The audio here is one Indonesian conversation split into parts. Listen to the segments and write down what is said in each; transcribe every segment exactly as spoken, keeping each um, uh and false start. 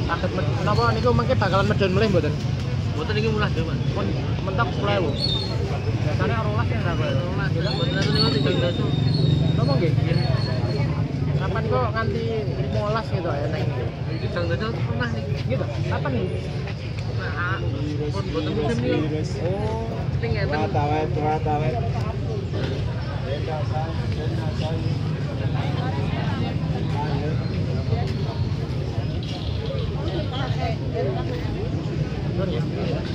Saged menapa niku mengke bakalan medhon melih mboten? Mboten iki murah dhewe, Mas. Pun mentok sepuluh ribu. Biasanya rolas ya berapa? Mas, mboten anu niku tigang dasa. Napa nggih? Kapan kok nganti lima belas gitu ya neng? Tigang dasa pernah nih. Gitu. Kapan nih? Nah, pun mboten musim niku. Oh, Ning ngeten. Tawet, tawet. bener ya.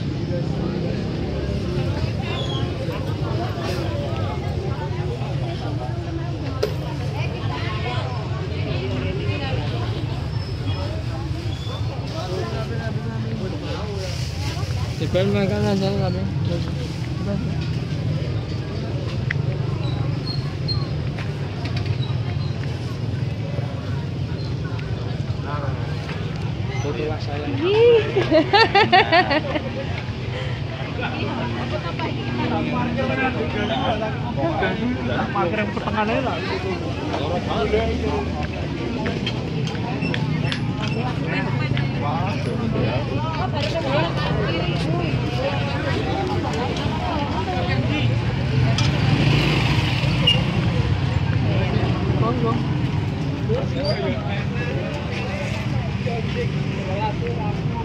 Sebenarnya makan aja kami. Foto saya. Parkir yang pertengahan lah. Monggo.